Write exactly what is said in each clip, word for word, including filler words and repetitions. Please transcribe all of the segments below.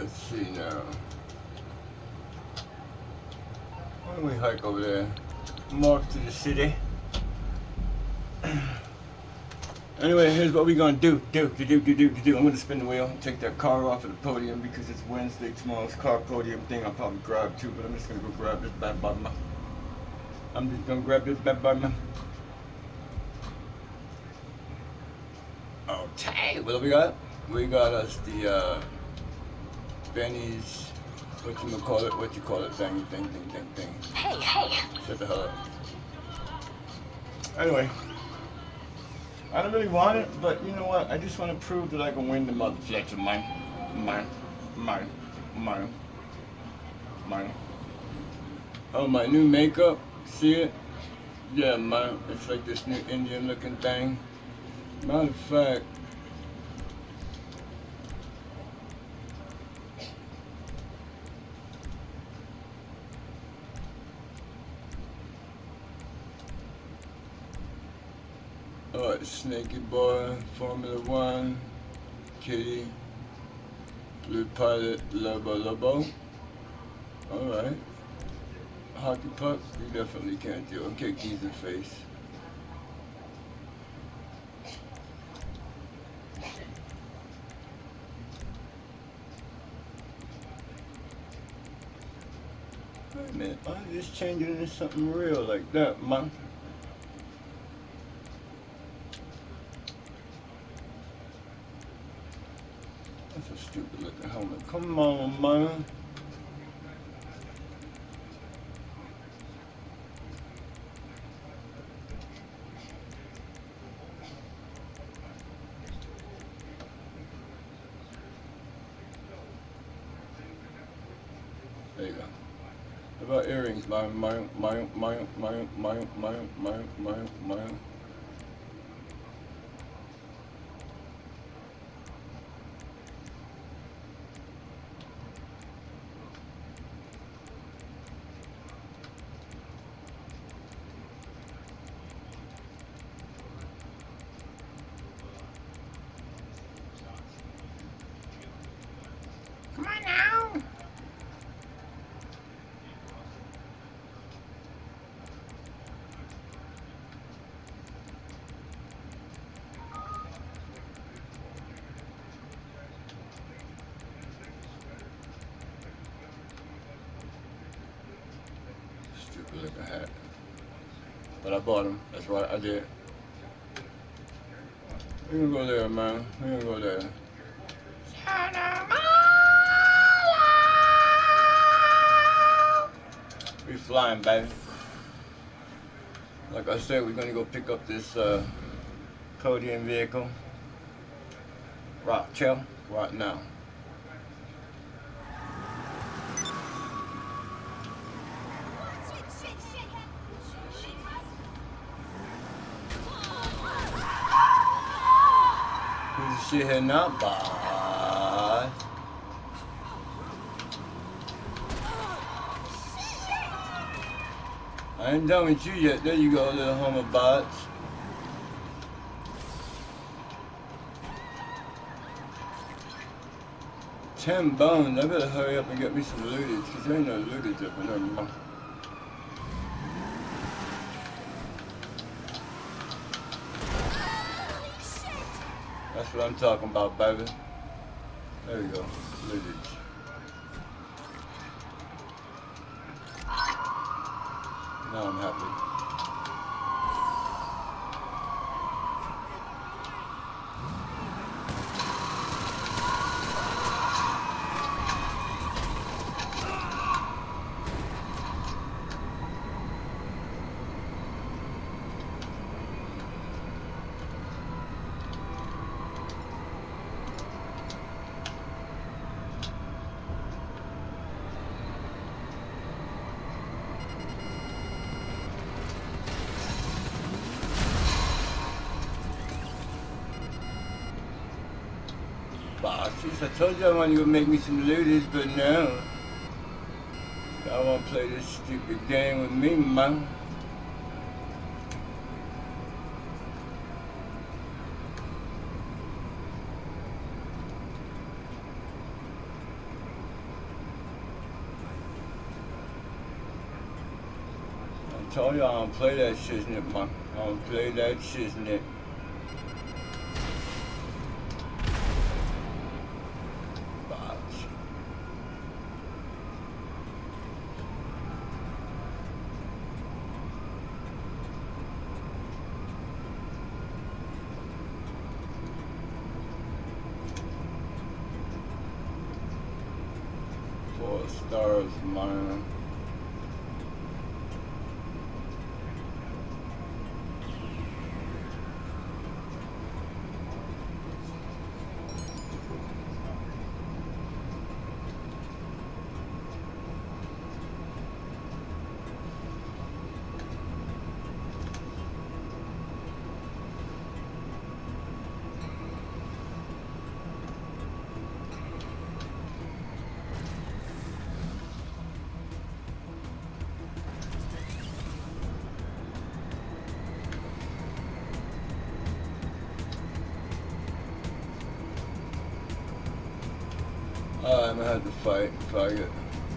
let's see now. Why don't we hike over there? I'm off to the city. Anyway, here's what we're gonna do. Do, do, do, do, do, do. I'm gonna spin the wheel, take that car off of the podium because it's Wednesday. Tomorrow's car podium thing I'll probably grab too, but I'm just gonna go grab this bad boy. I'm just gonna grab this bad boy. Okay, what do we got? We got us the uh, Benny's, what you call it, what you call it, thing, thing, thing, thing, thing. Hey, hey. Shut the hell up. Anyway, I don't really want it, but you know what? I just want to prove that I can win the mother Fletcher, mine, mine, mine, mine, mine. Oh, my new makeup, see it? Yeah, man, it's like this new Indian looking thing. Matter of fact, alright, Snaky Boy, Formula One, Kitty, Blue Pilot, Lobo Lobo. Alright. Hockey Puck, you definitely can't do. Okay, keys in face. Wait a minute, I'm just changing into something real like that, man. That's a stupid looking helmet. Come on, man. There you go. What about earrings? My, my, my, my, my, my, my, my, my, my. Come on now. Stupid looking hat. But I bought them. That's right, I did. We're gonna go there, man. We're gonna go there. We flying, baby. Like I said, we're gonna go pick up this uh, podium vehicle. Rock chill right now. Who's the shit here now, boy? I ain't done with you yet. There you go, little homobots. Ten bones. I better hurry up and get me some lootage, because there ain't no lootage up in there. That's what I'm talking about, baby. There we go. Lootage. Now I'm happy. Bosses, I told you I wanted to go make me some looters, but no. I won't play this stupid game with me, man. told you I don't play that shiznit, man. I don't play that shiznit. Four stars, man. Uh, I'm gonna have to fight, fight it.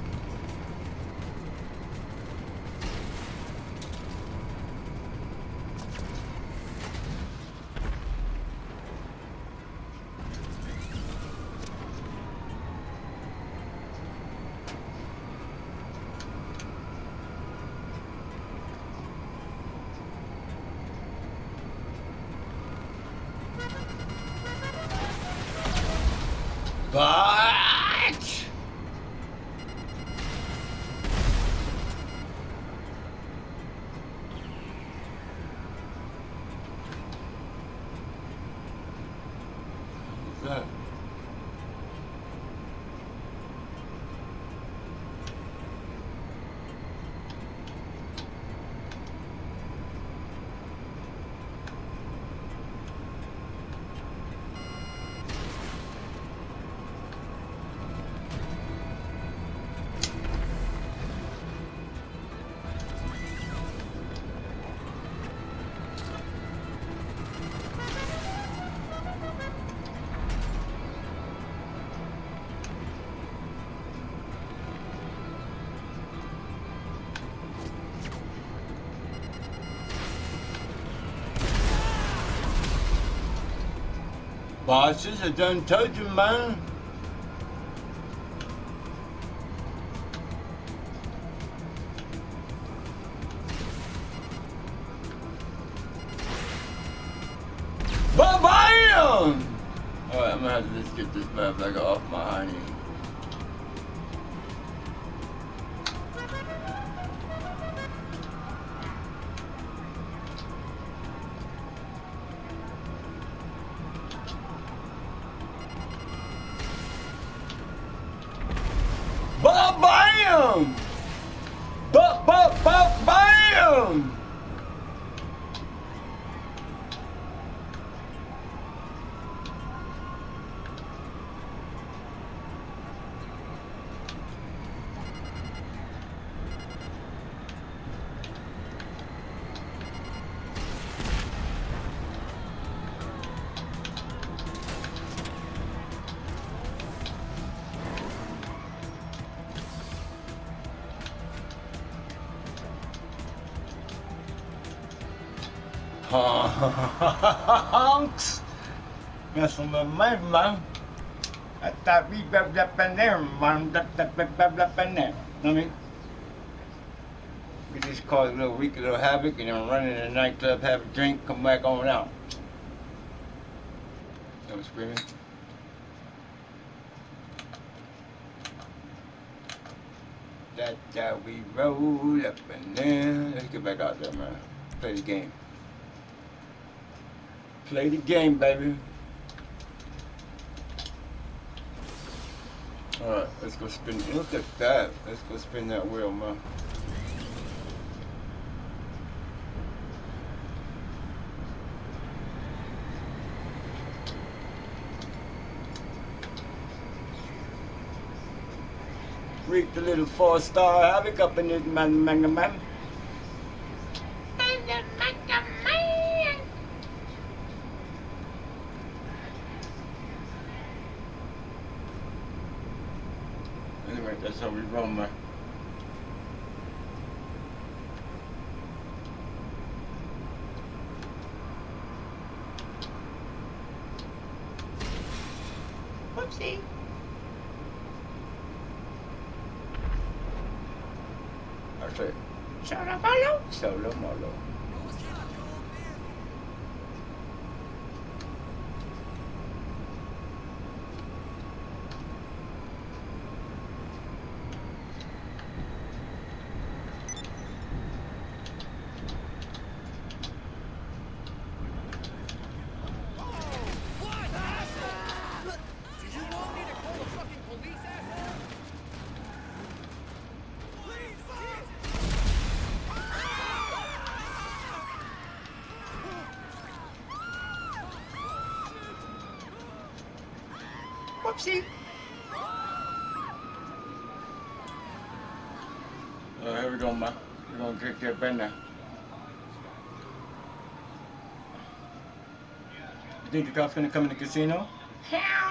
But what's that? Bosses, I done told you, man. Ba-bam! Alright, I'm gonna have to just get this bad like off my honey. Ba-bam! Ba-ba-ba-bam! Honks! Messing with my man. I thought we rubbed up in there, man. Rubbed up in there. I mean, we just cause a little wreak, a little havoc, and then run in the nightclub, have a drink, come back on out. I'm screaming. That's how we roll up in there. Let's get back out there, man. Play the game. Play the game, baby. Alright, let's go spin. Look at that. Let's go spin that wheel, man. Reap the little four star havoc up in this man, manga man. Anyway, that's how we roll, man. Whoopsie. That's it. Solo molo, solo molo. Whoopsie. Uh, here we go, man. We're gonna get that back now. You think the cops gonna come in the casino? Hell